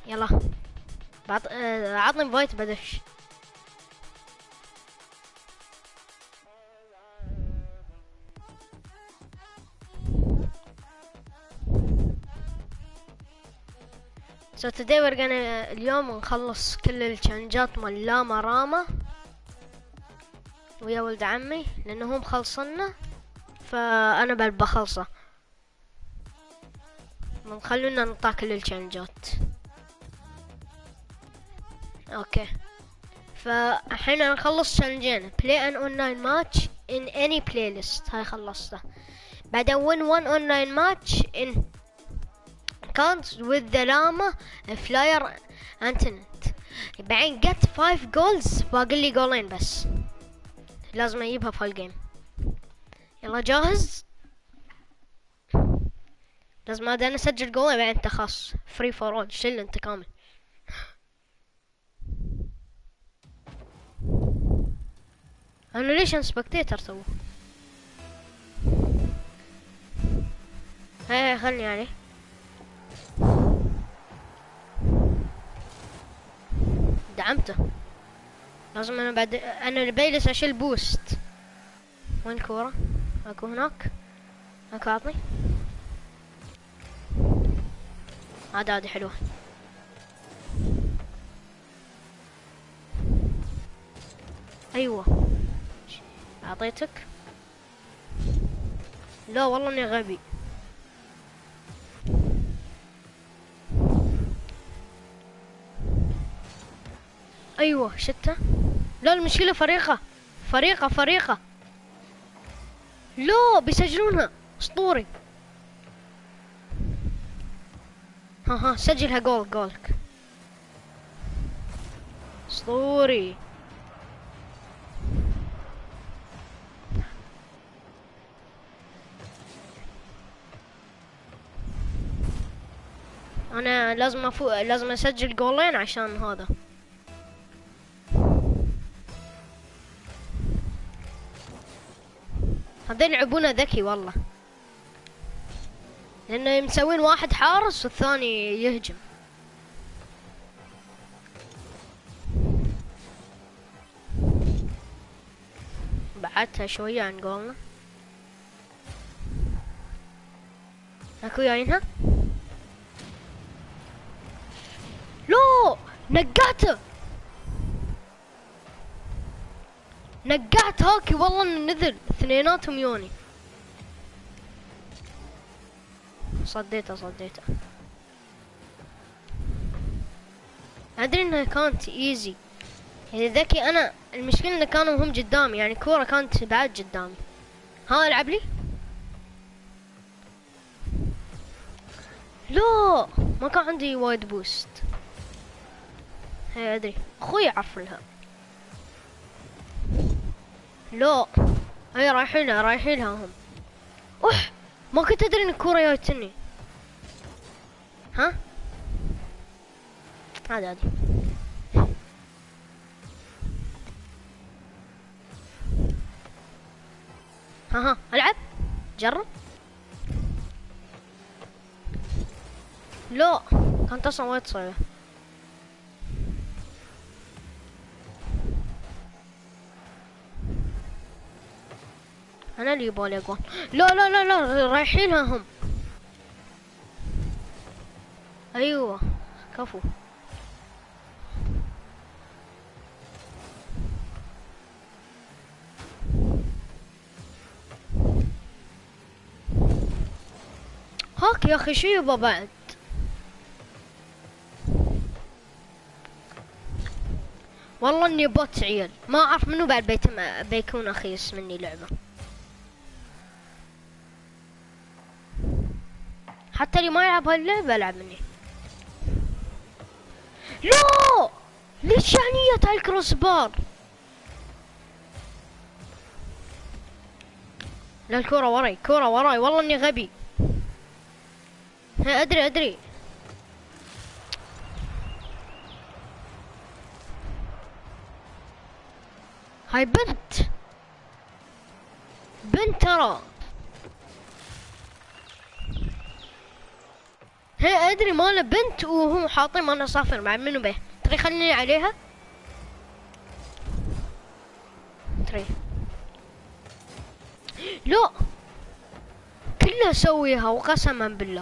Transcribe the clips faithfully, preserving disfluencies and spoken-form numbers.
يلا بعط... آه، عطني فايت بدش. So today we're gonna اليوم نخلص كل التشالنجات مال لاما راما ويا ولد عمي، لانه هم خلصنا فانا بل بخلصه. خلونا نطلع كل التشالنجات. اوكي، فالحين نخلص تشالنجين. play an online match in any playlist، هاي خلصته. بعدين win one online match in accounts with the llama flyer internet. بعدين get five goals، باقي لي جولين بس لازم اجيبها في هالجيم. يلا جاهز؟ لازم انا اسجل جول بعدين انت خاص فري فور اول، شيل انت كامل. انا ليش ان سبكتيتر تو؟ هاي خلني عليه. دعمته. لازم انا بعد انا البيلس اشيل بوست. وين الكورة؟ اكو هناك. اكو اعطني. هذا هذه حلوة. ايوه اعطيتك. لا والله اني غبي. ايوه شتة. لا المشكلة فريقة فريقة فريقة. لا بيسجلونها اسطوري. ها ها سجلها جول جولك اسطوري. انا لازم افوق، لازم اسجل جولين عشان هذا. هذين يلعبونه ذكي والله، لانه مسوين واحد حارس والثاني يهجم. بعدتها شوية عن جولنا. اكو جايينها. لو نقعته نقعت هاكي والله انه نزل اثنيناتهم يوني. صديته صديته. ادري انها كانت ايزي يعني ذكي. انا المشكلة انه كانوا هم قدامي، يعني كورة كانت بعد قدامي. ها العب لي. لا ما كان عندي وايد بوست. هي ادري اخوي يعرف لها. لا هي رايحينها رايحينها هم. اوح ما كنت ادري ان الكورة جايتني. ها هذا هذه. ها ها العب جرب. لا كانت اصلا وايد صعبة. انا اللي يبالي اقول. لا لا لا لا رايحينها هم. ايوه كفو. هاك يا اخي شو يبا بعد. والله اني بوت عيال، ما اعرف منو بعد بيتم بيكون اخيس مني لعبة. حتى اللي ما يلعب هاي اللعبة العب مني. لا ليش شانية هاي الكروس بار؟ لا الكورة وراي كورة وراي والله اني غبي. ها ادري ادري. هاي بنت بنت ترى. هي ادري ماله بنت وهم حاطين ماله صافر مع منو به. تري خليني عليها. تري لا كلها اسويها وقسما بالله.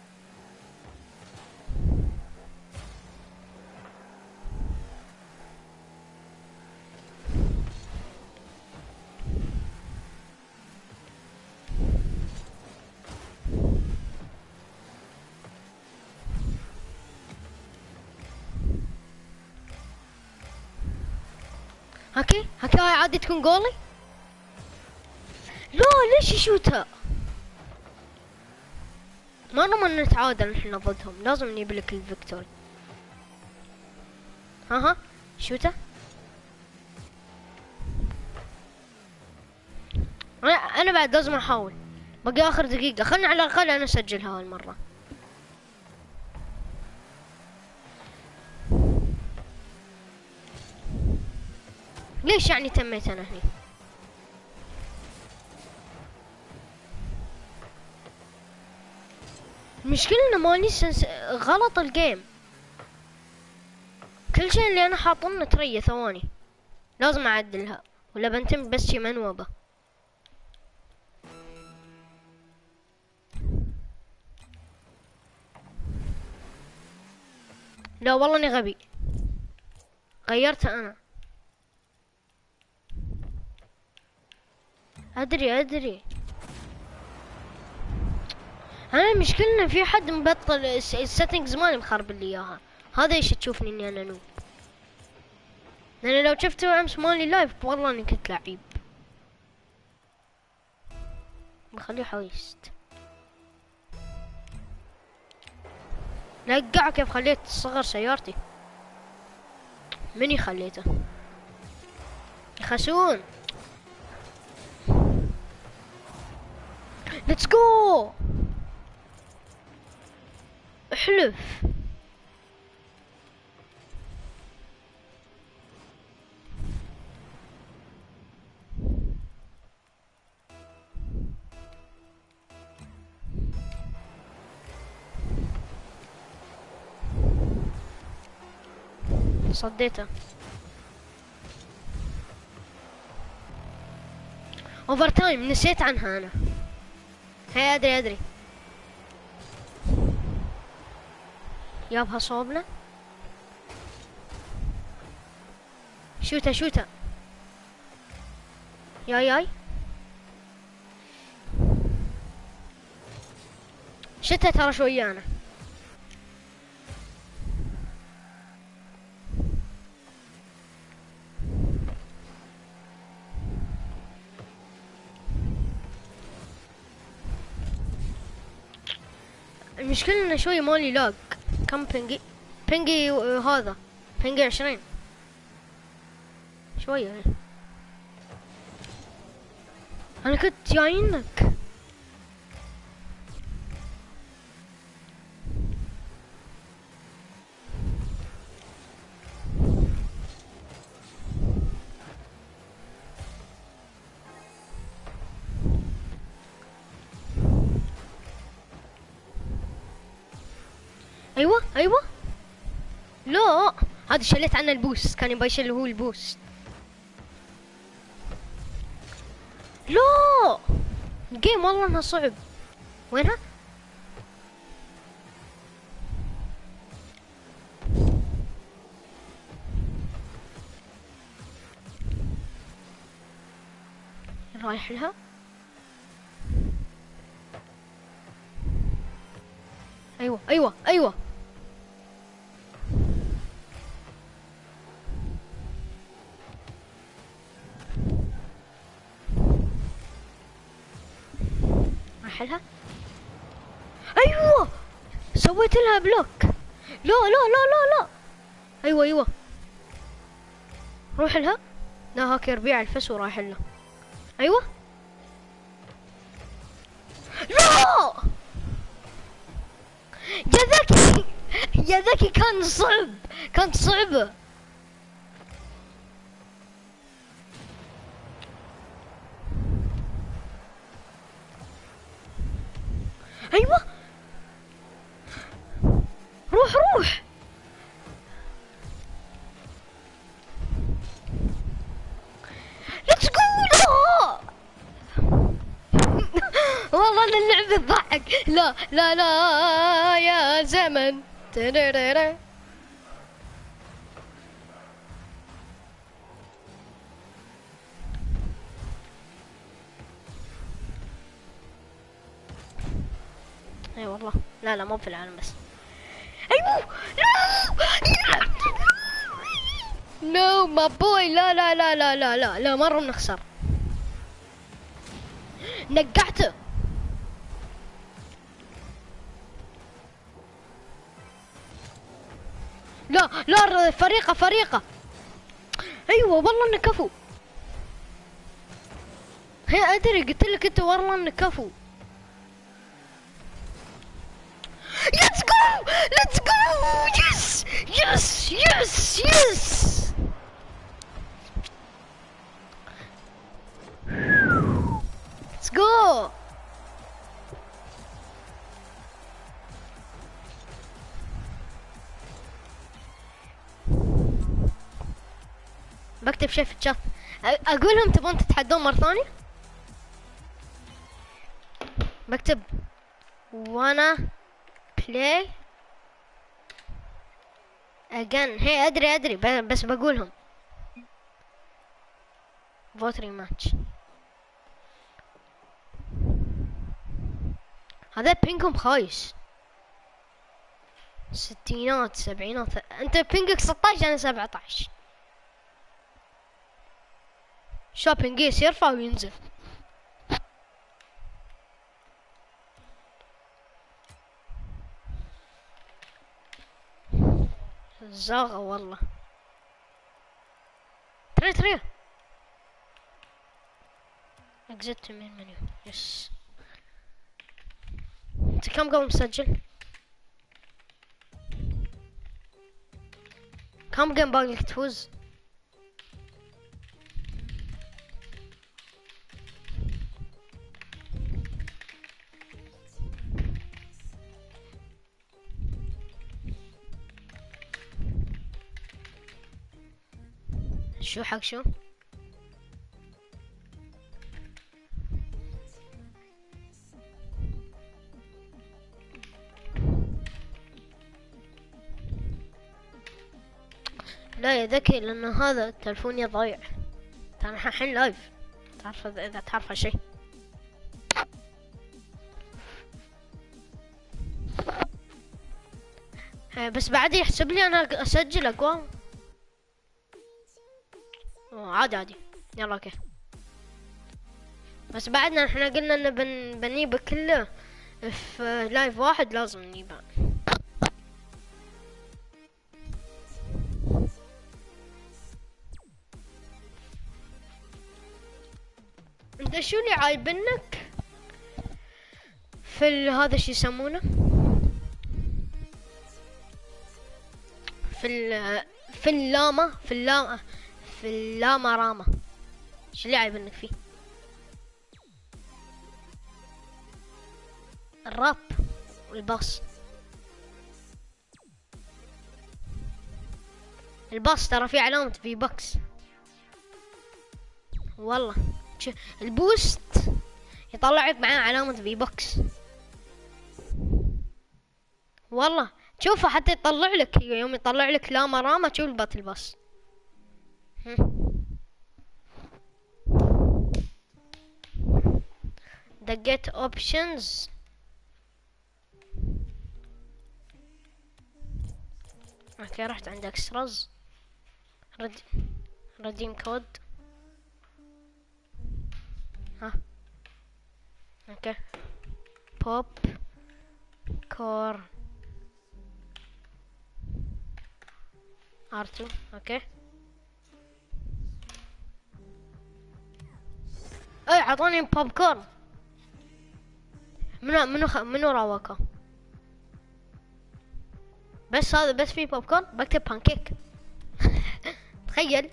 هاكي هاكي هاي عادي تكون جولي. لا ليش يشوتها؟ ما نضمن نتعادل نحن ضدهم، لازم نجيب لك الفيكتوري. ها ها شوته. انا انا بعد لازم احاول. باقي اخر دقيقة، خلني على الاقل انا اسجلها هالمرة. ليش يعني تميت انا هني؟ المشكلة انه مالي سنس... غلط الجيم. كل شيء اللي انا حاطنه تريه ثواني، لازم اعدلها ولا بنتم بس شي منوبة. لا والله اني غبي، غيرتها انا. ادري ادري انا المشكلة ان في حد مبطل السيتنجز مالي مخرب لي اياها، هذا ايش تشوفني اني انا نوب. لان لو شفتوا امس مالي لايف والله اني كنت لعيب. بخليه حويست. لقع كيف خليت صغر سيارتي. مني خليته يخسون. ليتس جو. احلف. صديته. اوفر تايم نسيت عنها انا. هي ادري ادري يابها صوبنا. شوته شوته. ياي ياي شتها ترى شوية انا. المشكلة انه شوي مالي لاج. كم بينجي؟ بينجي هذا بينجي عشرين شوية. انا كنت جايينك. ايوه ايوه. لا هذا شليت عنه البوست، كان يبغى يشيل هو البوست. لا الجيم والله انها صعب. وينها؟ رايح لها. ايوه ايوه ايوه. رايح لها. ايوه سويت لها بلوك. لا لا لا لا لا. ايوه ايوه روح لها. لا هاك ربيع الفس ورايح لها. ايوه. لا يا ذكي يا ذكي كان صعب، كانت صعبة. ايوه روح. ليتس جو. والله ان اللعبة تضحك. لا لا لا يا زمن. ترررر. اي والله. لا لا مو في العالم بس. ايوه. نو ما بوي. لا لا لا لا لا لا لا مرة بنخسر. نقعته. لا لا فريقه فريقه. ايوه والله انه كفو. هي ادري قلت لك انت والله انه كفو. ليتس جو ليتس جو. يس يس يس يس. ليتس جو. بكتب شيء في الشات. اقول لهم تبون تتحدون مرة ثانية. بكتب وانا play again. هي ادري ادري بس بقولهم فوتري ماتش. هذا بينكم خايس. ستينات سبعينات. انت بينكك ستاشر انا سبعتاشر. شوبينج يس يرفع وينزل. زاغة والله. تري تري اكزت من منيو. يس. انت كم قبل مسجل؟ كم جيم باقي لك تفوز؟ شو حق شو؟ لا يا ذكي لأن هذا تلفوني ضايع. أنا الحين لايف. تعرف إذا تعرف هالشي. بس بعد يحسب لي أنا أسجل أقوام. عادي عادي. يلا اوكي. بس بعدنا احنا قلنا ان بن بنجيبه كله في لايف واحد. لازم نجيبه. انت شو اللي عايبنك في هذا شو يسمونه في ال في اللاما في اللاما في اللاما راما. شو اللي عايبنك فيه؟ الراب والباص. الباص ترى فيه علامة في بوكس والله. البوست يطلع لك معاه علامة في بوكس والله. شوفه حتى يطلع لك يوم يطلع لك لاما راما تشوف الباتل باص. دقيت اوبشنز. اوكي رحت عند اكستراز. رد رديم كود. ها اوكي بوب كور ار تو. اوكي اي عطوني بوب كورن. منو منو خ... منو راوكا؟ بس هذا بس في بوب كورن. بكتب بانكيك. تخيل.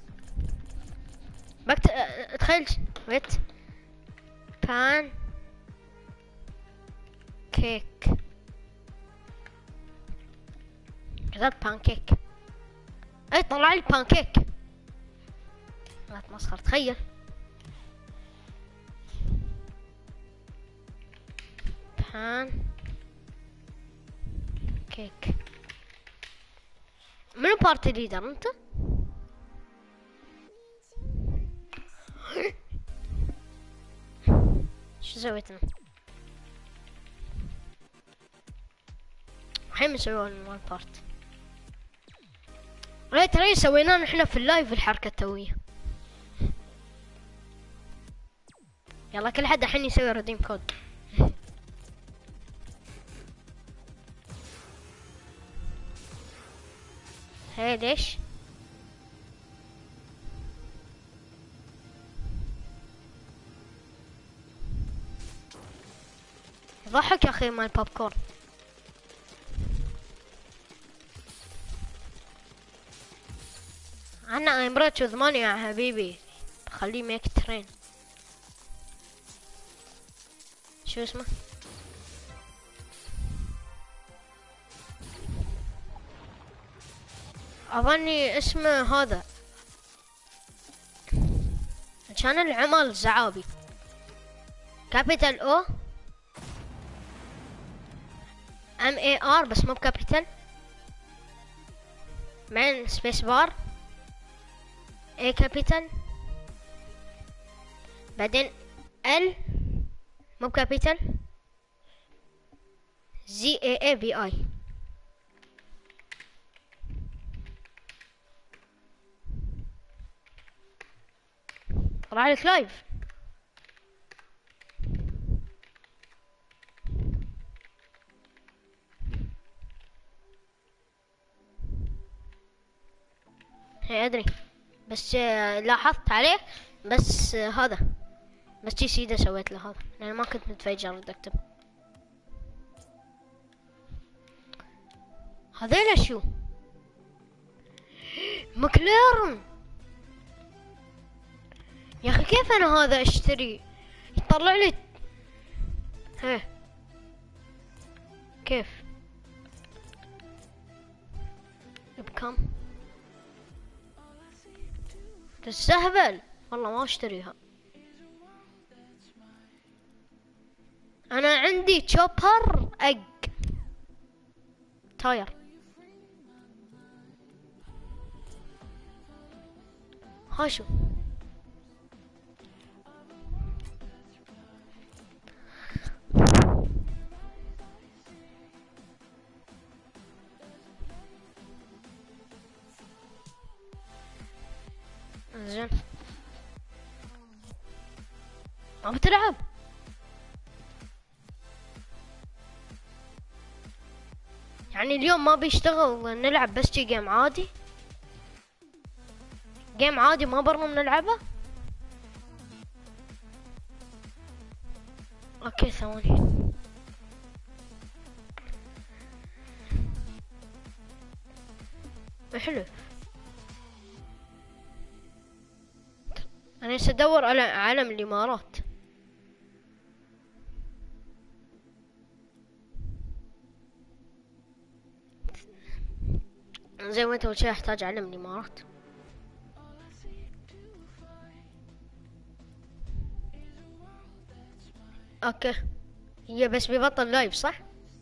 بكتب تخيل. ويت بان كيك. كتبت بانكيك. اي طلع لي بانكيك. لا تمسخر، تخيل. بان كيك. منو بارتي ليدر انت؟ شو سويت انا؟ الحين بنسوي المال بارت. لا ترى سويناه نحنا في اللايف الحركة التوية. يلا كل حد الحين يسوي ريديم كود. هي ليش؟ ضحك يا اخي مال بوب كورن. انا I'm rich with money يا حبيبي. خليه ميك ترين. شو اسمه؟ اظني اسمه هذا كان العمل الزعابي. كابيتال او ام اي ار بس مو بكابيتال. بعدين سبيس بار اي كابيتال. بعدين ال مو بكابيتال. زي اي اي بي اي. طلع لك لايف. هي ادري بس آه لاحظت عليه بس آه هذا بس جي سيدا سويت له هذا لان ما كنت متفجر بدي اكتب. هذيلا شو؟ مكلارن يا اخي. كيف انا هذا اشتري يطلع لي ها كيف بكم؟ تستهبل والله ما اشتريها. انا عندي تشوبر اج تاير. ها شو زين ما بتلعب؟ يعني اليوم ما بيشتغل نلعب بس شي جيم عادي؟ جيم عادي ما برا نلعبه؟ اوكي ثواني. حلو. انا سأدور على علم الامارات. زي ما انت قلت احتاج علم الامارات. اوكي هي بس بيبطل لايف صح؟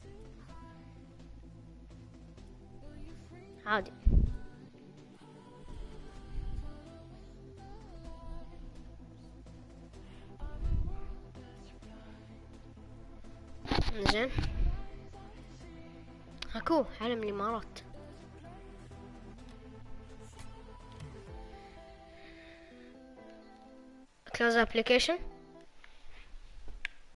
عادي. زين اكو علم الامارات. close application.